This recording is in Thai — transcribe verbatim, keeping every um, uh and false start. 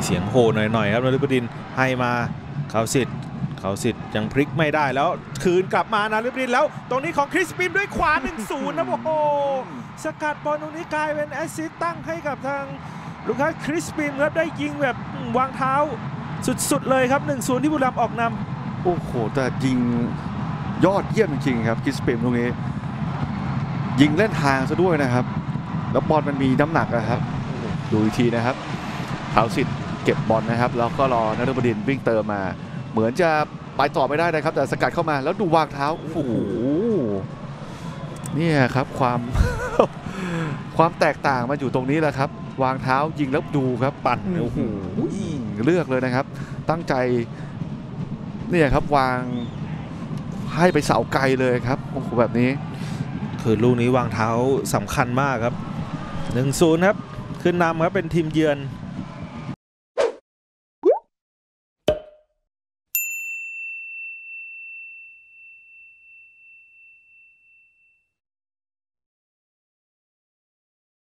สียงโห่หน่อยๆครับนฤบดินให้มาเขาสิทธิ์เขาสิทธิ์ยังพลิกไม่ได้แล้วคืนกลับมานะนฤบดินแล้วตรงนี้ของคริสปินด้วยขวา หนึ่งศูนย์ นะโอ้โหสกัดบอลตรงนี้กลายเป็นแอสซิสต์ตั้งให้กับทางลูคัสคริสปินครับได้ยิงแบบวางเท้าสุดๆเลยครับ หนึ่งศูนย์ ที่บุรีรัมย์ออกนำโอ้โหแต่ยิงยอดเยี่ยมจริงๆครับคริสปินตรงนี้ยิงเล่นทางซะด้วยนะครับแล้วบอลมันมีน้ำหนักนะครับดูอีกทีนะครับเขาสิทธิ์เก็บบอลนะครับแล้วก็รอนฤบดินวิ่งเติมมาเหมือนจะไปต่อไม่ได้นะครับแต่สกัดเข้ามาแล้วดูวางเท้าโอ้โหนี่ครับความ ความแตกต่างมันอยู่ตรงนี้แหละครับวางเท้ายิงแล้วดูครับปั่นโอ้โหเลือกเลยนะครับตั้งใจเนี่ยครับวางให้ไปเสาไกลเลยครับโอ้โหแบบนี้คือลูกนี้วางเท้าสำคัญมากครับ หนึ่งศูนย์ ครับขึ้นนำครับเป็นทีมเยือน